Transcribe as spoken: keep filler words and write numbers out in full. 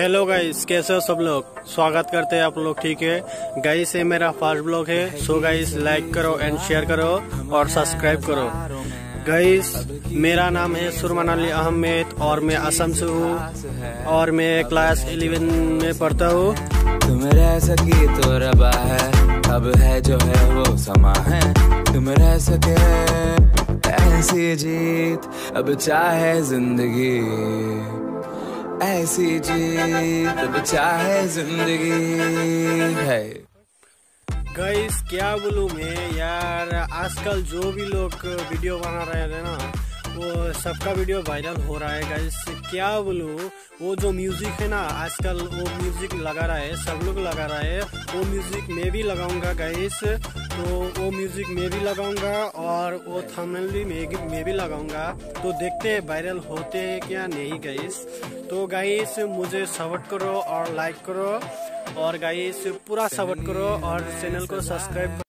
Hello guys, कैसे हो सब लोग। स्वागत करते हैं आप लोग। ठीक है गाइस, ये मेरा फर्स्ट ब्लॉग है। सो गाइस, लाइक करो एंड शेयर करो और सब्सक्राइब करो। गाइस, मेरा नाम है सुरमान अली अहमद और मैं असम से हूँ और मैं क्लास इलेवन में पढ़ता हूँ। तुम रह सकी तो रबा है, अब है जो है वो समा है। तुम रह सके ऐसी जीत, अब चाहे जिंदगी ऐसी जीत, अब चाहे जिंदगी है। गाइस, क्या बोलूं मैं यार, आजकल जो भी लोग वीडियो बना रहे हैं ना, वो सबका वीडियो वायरल हो रहा है। गाइस, क्या बोलूं, वो जो म्यूजिक है ना, आजकल वो म्यूजिक लगा रहा है, सब लोग लगा रहा है। वो म्यूजिक मैं भी लगाऊंगा गाइस, तो वो म्यूजिक मैं भी लगाऊंगा और वो थंबनेल भी मैं, मैं भी लगाऊंगा। तो देखते हैं वायरल होते हैं क्या नहीं गाइस। तो गाइस, मुझे सपोर्ट करो और लाइक करो और गाइस पूरा सपोर्ट करो और चैनल को सब्सक्राइब